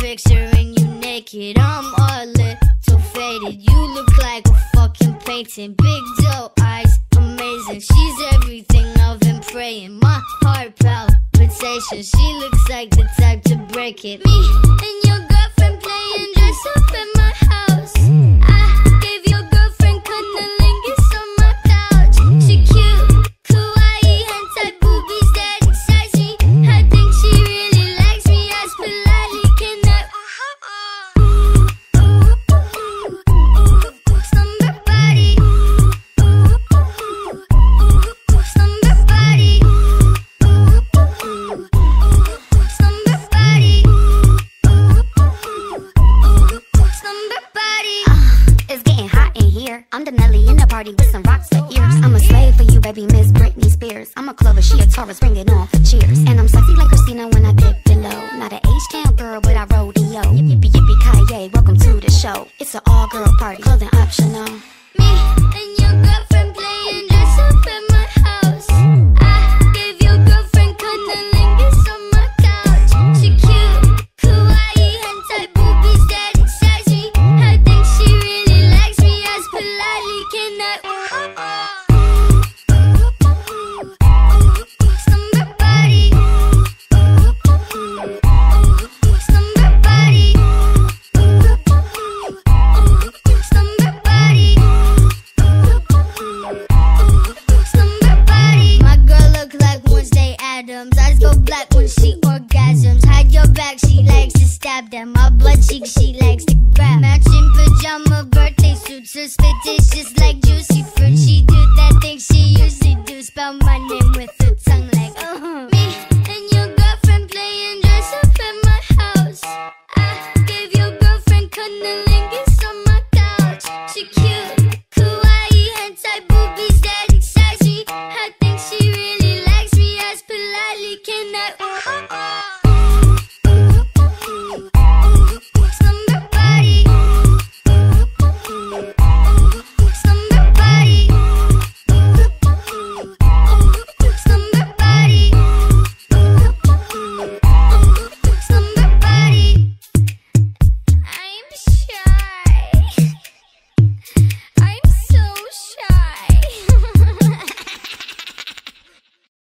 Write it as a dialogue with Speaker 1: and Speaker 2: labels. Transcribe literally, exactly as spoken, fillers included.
Speaker 1: picturing you naked. I'm all little faded. You look like a fucking painting. Big doe eyes, amazing. She's everything I've been praying. My heart palpitation. She looks like the type to break it. Me and your girlfriend playing dress up in my house. I gave your girlfriend cunnilingus on my couch. She cute, kawaii, hentai boobies that excite me. I think she really likes me. As politely can I slumber body, slumber body, slumber body, slumber body.
Speaker 2: Uh, it's getting hot in here. I'm the Nelly in the party with some rocks for ears. I'm a slave for you, baby, Miss Britney Spears. I'm a Clover, she a Taurus, bring it on for cheers. And I'm sexy like Christina when I dip below. Not an H-Town girl, but I rodeo. Yippee yippee Kanye, welcome to the show. It's an all-girl party, clothing optional.
Speaker 1: Me and your girlfriend playing dress up in my house. I gave your girlfriend cunnilingus on my couch. She cute, kawaii, hentai boobies that excite me. I think she really likes me. As politely can I slumber body, slumber body, slumber body, slumber body. My girl look like Wednesday Addams. Eyes go black when she orgasms. Hide your back, she likes to stab them. My blood cheek, she likes to grab. Matching pajama birthday suits. Her spit is just like juicy fruit. She do that thing she usually do. Spell my name with